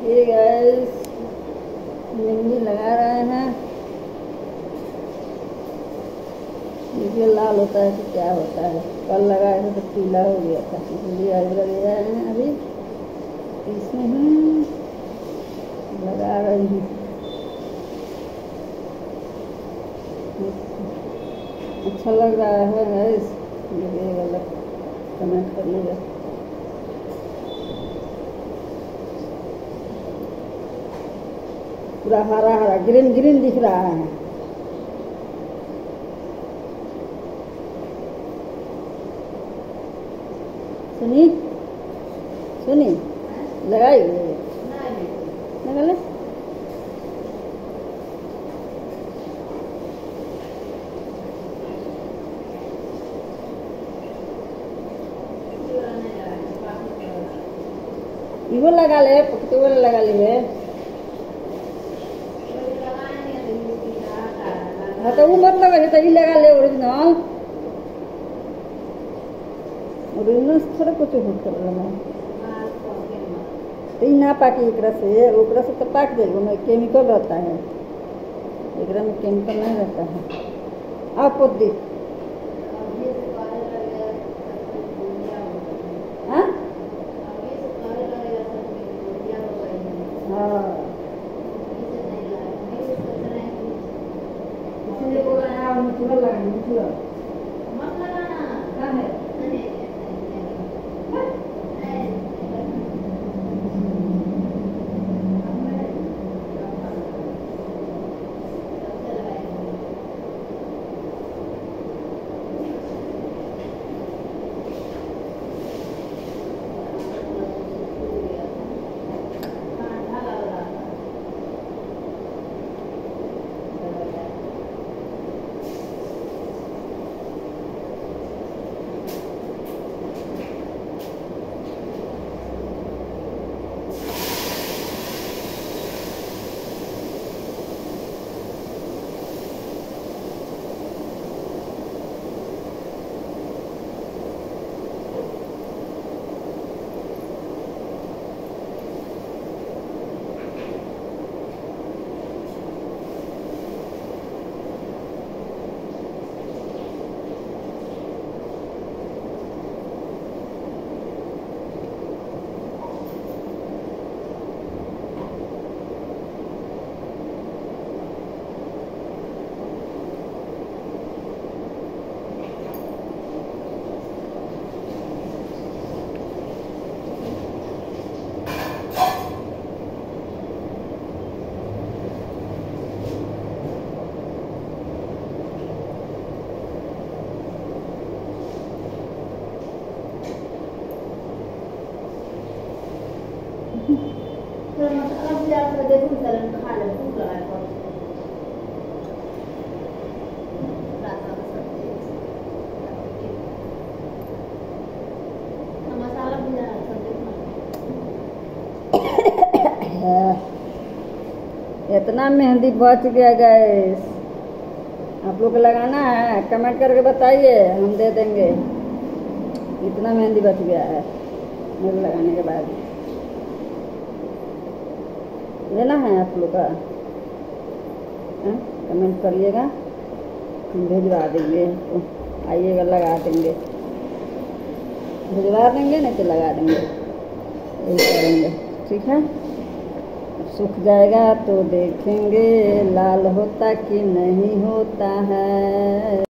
ये गैस मेहंदी लगा रहे हैं। देखिए लाल होता है तो क्या होता है। कल लगाए थे तो पीला हो गया था, इसलिए आइब्रो ले आए हैं। अभी इसमें ही लगा रही हूँ। अच्छा लग रहा है गैस, देखिएगा, कमेंट करिएगा। पूरा हरा हरा ग्रीन ग्रीन दिख रहा है। सुनी सुनी लगाई लगा ले। इहो लगा ले, पकते वाला लगा लिए। हाँ तो वो मत लगा, तो ये लगा ले ओरिजिनल। ओरिजिनल थोड़ा कुछ होता है तो ना पाकी एकरा से तो पाक जाएगा। में केमिकल रहता है, एकरा में केमिकल नहीं रहता है। आप पोत दी हाँ हाँ, इसलिए बोला यार मुझे लगा मुझे मत लगाना क्या है। इतना मेहंदी बच गया गैस, आप लोग को लगाना है कमेंट करके बताइए, हम दे देंगे। इतना मेहंदी बच गया है मेरे लगाने के बाद। लेना है आप लोग का, कमेंट करिएगा, हम भिजवा देंगे। तो आइएगा लगा देंगे, भिजवा देंगे, नहीं तो लगा देंगे, यही करेंगे। ठीक है, सूख जाएगा तो देखेंगे लाल होता कि नहीं होता है।